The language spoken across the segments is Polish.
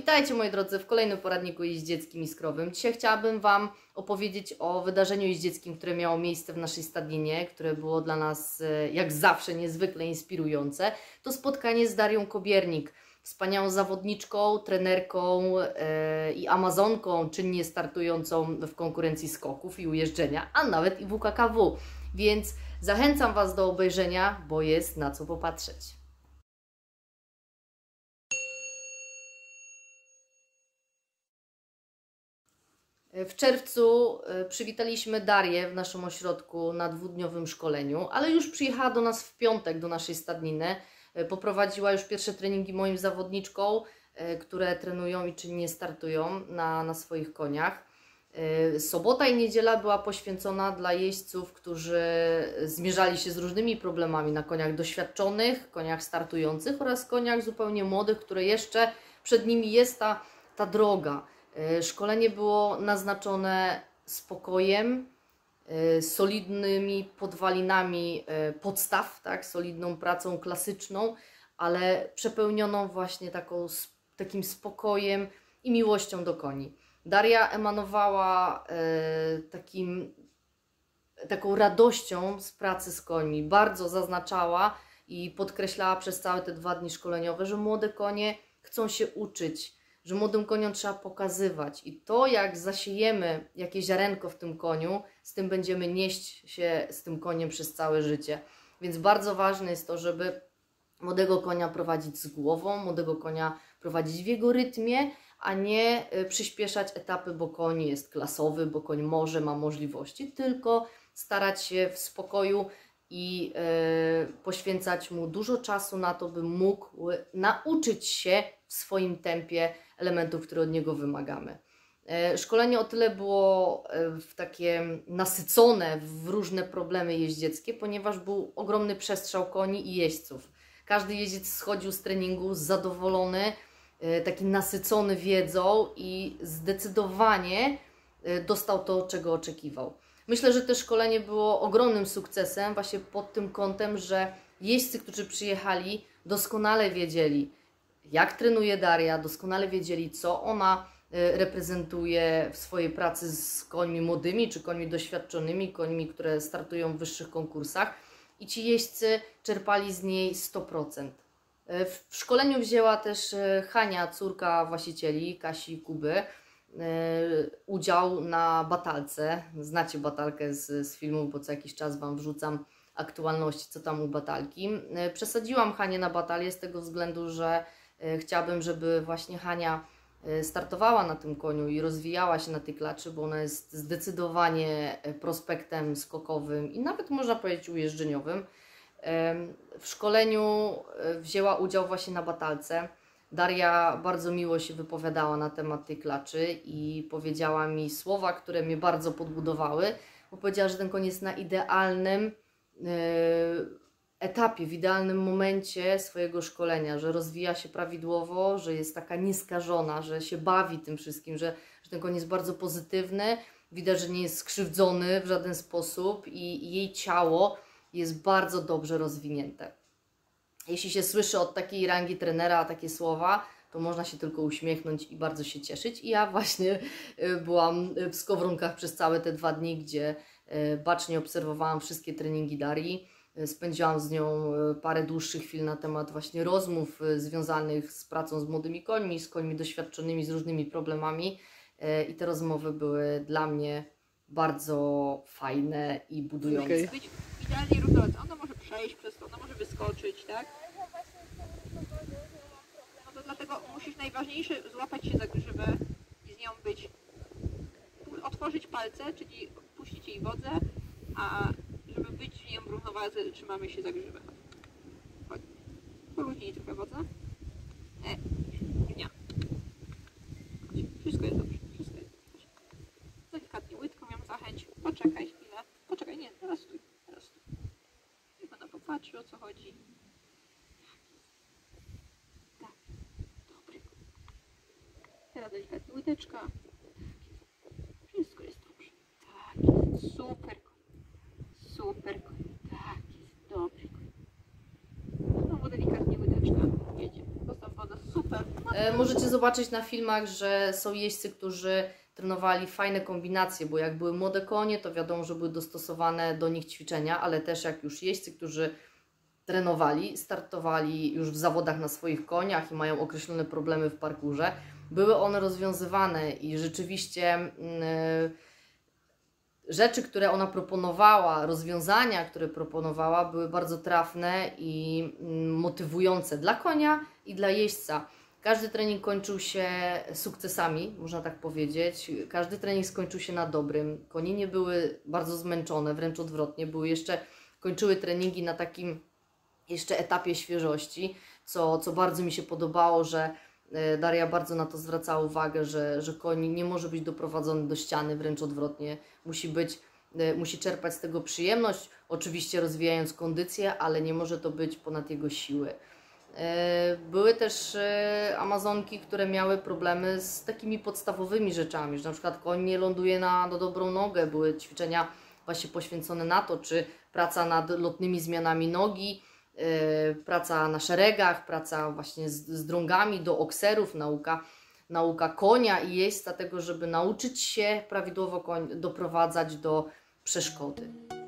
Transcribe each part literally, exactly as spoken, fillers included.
Witajcie moi drodzy w kolejnym poradniku jeździeckim i skrowym. Dzisiaj chciałabym Wam opowiedzieć o wydarzeniu jeździeckim, które miało miejsce w naszej stadninie, które było dla nas jak zawsze niezwykle inspirujące. To spotkanie z Darią Kobiernik, wspaniałą zawodniczką, trenerką yy, i amazonką czynnie startującą w konkurencji skoków i ujeżdżenia, a nawet i W K K W. Więc zachęcam Was do obejrzenia, bo jest na co popatrzeć. W czerwcu przywitaliśmy Darię w naszym ośrodku na dwudniowym szkoleniu, ale już przyjechała do nas w piątek do naszej stadniny. Poprowadziła już pierwsze treningi moim zawodniczkom, które trenują i czynnie startują na, na swoich koniach. Sobota i niedziela była poświęcona dla jeźdźców, którzy zmierzali się z różnymi problemami na koniach doświadczonych, koniach startujących oraz koniach zupełnie młodych, które jeszcze przed nimi jest ta, ta droga. Szkolenie było naznaczone spokojem, solidnymi podwalinami podstaw, tak, solidną pracą klasyczną, ale przepełnioną właśnie taką, takim spokojem i miłością do koni. Daria emanowała takim, taką radością z pracy z końmi. Bardzo zaznaczała i podkreślała przez całe te dwa dni szkoleniowe, że młode konie chcą się uczyć, że młodym koniom trzeba pokazywać i to, jak zasiejemy jakieś ziarenko w tym koniu, z tym będziemy nieść się z tym koniem przez całe życie. Więc bardzo ważne jest to, żeby młodego konia prowadzić z głową, młodego konia prowadzić w jego rytmie, a nie przyspieszać etapy, bo koń jest klasowy, bo koń może, ma możliwości, tylko starać się w spokoju i yy, poświęcać mu dużo czasu na to, by mógł nauczyć się w swoim tempie elementów, które od niego wymagamy. Yy, szkolenie o tyle było yy, takie nasycone w różne problemy jeździeckie, ponieważ był ogromny przestrzał koni i jeźdźców. Każdy jeździec schodził z treningu zadowolony, yy, taki nasycony wiedzą i zdecydowanie yy, dostał to, czego oczekiwał. Myślę, że to szkolenie było ogromnym sukcesem właśnie pod tym kątem, że jeźdźcy, którzy przyjechali, doskonale wiedzieli, jak trenuje Daria, doskonale wiedzieli, co ona reprezentuje w swojej pracy z końmi młodymi, czy końmi doświadczonymi, końmi, które startują w wyższych konkursach i ci jeźdźcy czerpali z niej sto procent. W szkoleniu wzięła też Hania, córka właścicieli, Kasi i Kuby, udział na batalce. Znacie batalkę z, z filmów, bo co jakiś czas Wam wrzucam aktualności, co tam u batalki. Przesadziłam Hanię na batalię z tego względu, że chciałabym, żeby właśnie Hania startowała na tym koniu i rozwijała się na tej klaczy, bo ona jest zdecydowanie prospektem skokowym i nawet można powiedzieć ujeżdżeniowym. W szkoleniu wzięła udział właśnie na batalce. Daria bardzo miło się wypowiadała na temat tej klaczy i powiedziała mi słowa, które mnie bardzo podbudowały, bo powiedziała, że ten koń jest na idealnym yy, etapie, w idealnym momencie swojego szkolenia, że rozwija się prawidłowo, że jest taka nieskażona, że się bawi tym wszystkim, że, że ten koń jest bardzo pozytywny, widać, że nie jest skrzywdzony w żaden sposób i, i jej ciało jest bardzo dobrze rozwinięte. Jeśli się słyszy od takiej rangi trenera takie słowa, to można się tylko uśmiechnąć i bardzo się cieszyć. I ja właśnie byłam w Skowronkach przez całe te dwa dni, gdzie bacznie obserwowałam wszystkie treningi Darii. Spędziłam z nią parę dłuższych chwil na temat właśnie rozmów związanych z pracą z młodymi końmi, z końmi doświadczonymi, z różnymi problemami. I te rozmowy były dla mnie bardzo fajne i budujące. Okay. Być idealnie równowagi. Ona może przejść przez to, ona może wyskoczyć, tak? No to dlatego musisz najważniejsze złapać się za grzywę i z nią być, otworzyć palce, czyli puścić jej wodze, a żeby być z nią w równowadze, trzymamy się za grzywę. Chodź. Poluźnij trochę wodze. E, nie. Chodź. Wszystko jest dobrze. Wszystko jest dobrze. Delikatnie łydką ją zachęć. Poczekaj chwilę. Poczekaj, nie, teraz stój. Teraz stój. Niech ona popatrzy, o co chodzi. Tak. Dobry. Teraz delikatnie łydeczka. Tak jest. Wszystko jest dobrze. Tak jest. Super. Super. Tak jest. Dobry. Znowu delikatnie łydeczka. Jedzie. Postaw wodę. Super. super. E, możecie zobaczyć na filmach, że są jeźdźcy, którzy trenowali fajne kombinacje, bo jak były młode konie, to wiadomo, że były dostosowane do nich ćwiczenia, ale też jak już jeźdźcy, którzy trenowali, startowali już w zawodach na swoich koniach i mają określone problemy w parkurze, były one rozwiązywane i rzeczywiście yy, rzeczy, które ona proponowała, rozwiązania, które proponowała, były bardzo trafne i yy, motywujące dla konia i dla jeźdźca. Każdy trening kończył się sukcesami, można tak powiedzieć. Każdy trening skończył się na dobrym. Konie nie były bardzo zmęczone, wręcz odwrotnie. Były jeszcze, kończyły treningi na takim jeszcze etapie świeżości, co, co bardzo mi się podobało, że Daria bardzo na to zwracała uwagę, że, że koń nie może być doprowadzony do ściany, wręcz odwrotnie. Musi być, musi czerpać z tego przyjemność, oczywiście rozwijając kondycję, ale nie może to być ponad jego siły. Były też Amazonki, które miały problemy z takimi podstawowymi rzeczami, że na przykład koń nie ląduje na, na dobrą nogę. Były ćwiczenia właśnie poświęcone na to, czy praca nad lotnymi zmianami nogi, praca na szeregach, praca właśnie z, z drągami do okserów, nauka, nauka konia i jeźdźca tego, żeby nauczyć się prawidłowo koń doprowadzać do przeszkody.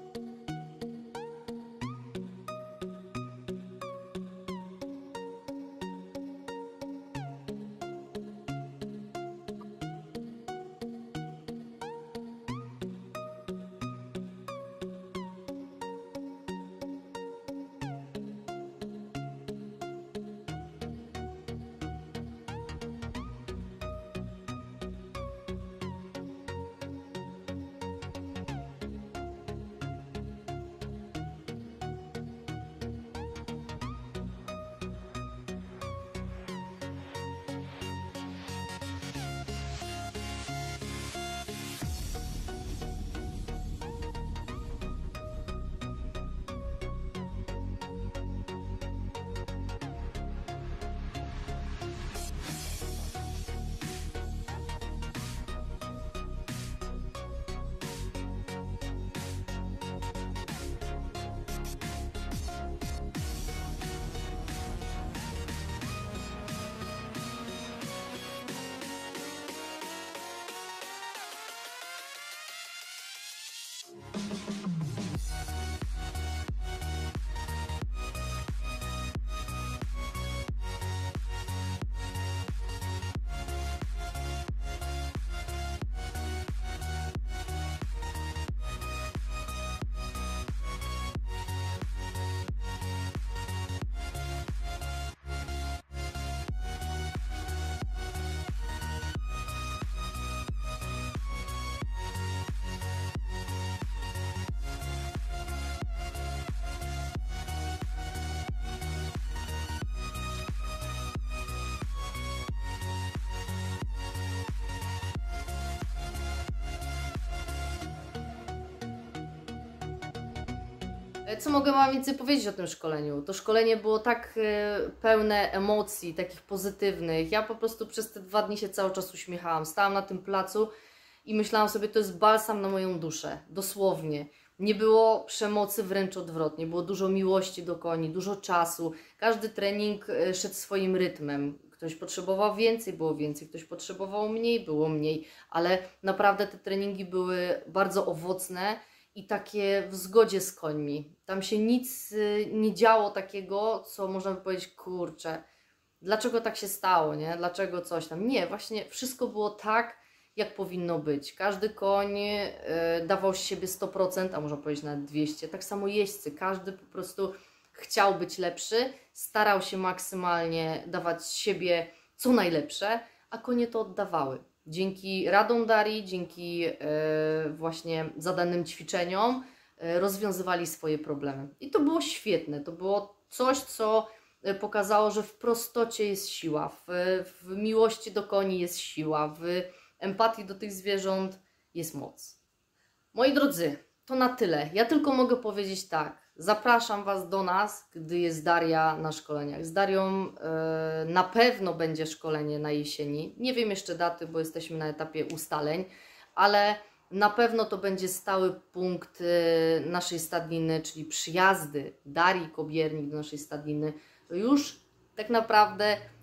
Co mogę Wam więcej powiedzieć o tym szkoleniu? To szkolenie było tak pełne emocji, takich pozytywnych. Ja po prostu przez te dwa dni się cały czas uśmiechałam. Stałam na tym placu i myślałam sobie, to jest balsam na moją duszę. Dosłownie. Nie było przemocy, wręcz odwrotnie. Było dużo miłości do koni, dużo czasu. Każdy trening szedł swoim rytmem. Ktoś potrzebował więcej, było więcej. Ktoś potrzebował mniej, było mniej. Ale naprawdę te treningi były bardzo owocne i takie w zgodzie z końmi. Tam się nic nie działo takiego, co można by powiedzieć, kurczę, dlaczego tak się stało, nie? Dlaczego coś tam? Nie, właśnie wszystko było tak, jak powinno być. Każdy koń y, dawał z siebie sto procent, a można powiedzieć nawet dwieście procent. Tak samo jeźdźcy. Każdy po prostu chciał być lepszy, starał się maksymalnie dawać z siebie co najlepsze, a konie to oddawały. Dzięki radom Darii, dzięki e, właśnie zadanym ćwiczeniom e, rozwiązywali swoje problemy. I to było świetne, to było coś, co pokazało, że w prostocie jest siła, w, w miłości do koni jest siła, w empatii do tych zwierząt jest moc. Moi drodzy, to na tyle. Ja tylko mogę powiedzieć tak. Zapraszam Was do nas, gdy jest Daria na szkoleniach. Z Darią e, na pewno będzie szkolenie na jesieni. Nie wiem jeszcze daty, bo jesteśmy na etapie ustaleń, ale na pewno to będzie stały punkt e, naszej stadniny, czyli przyjazdy Darii Kobiernik do naszej stadniny. To już tak naprawdę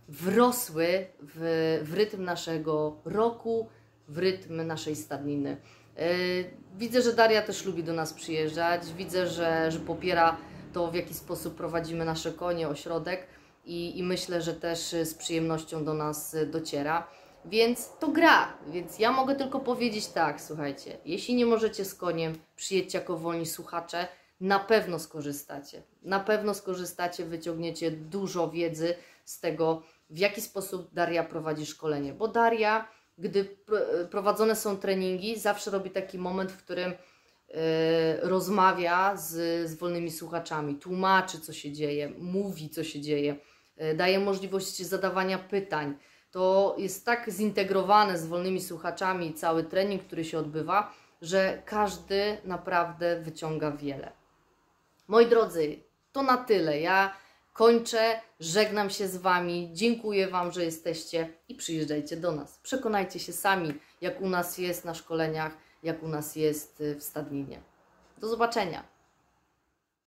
wrosły w, w rytm naszego roku, w rytm naszej stadniny. Widzę, że Daria też lubi do nas przyjeżdżać, widzę, że, że popiera to, w jaki sposób prowadzimy nasze konie, ośrodek i, i myślę, że też z przyjemnością do nas dociera. Więc to gra, więc ja mogę tylko powiedzieć tak, słuchajcie, jeśli nie możecie z koniem, przyjedźcie jako wolni słuchacze, na pewno skorzystacie, na pewno skorzystacie, wyciągniecie dużo wiedzy z tego, w jaki sposób Daria prowadzi szkolenie, bo Daria, gdy prowadzone są treningi, zawsze robi taki moment, w którym yy, rozmawia z, z wolnymi słuchaczami, tłumaczy, co się dzieje, mówi, co się dzieje, yy, daje możliwość zadawania pytań. To jest tak zintegrowane z wolnymi słuchaczami cały trening, który się odbywa, że każdy naprawdę wyciąga wiele. Moi drodzy, to na tyle. Ja kończę, żegnam się z Wami, dziękuję Wam, że jesteście i przyjeżdżajcie do nas. Przekonajcie się sami, jak u nas jest na szkoleniach, jak u nas jest w stadninie. Do zobaczenia.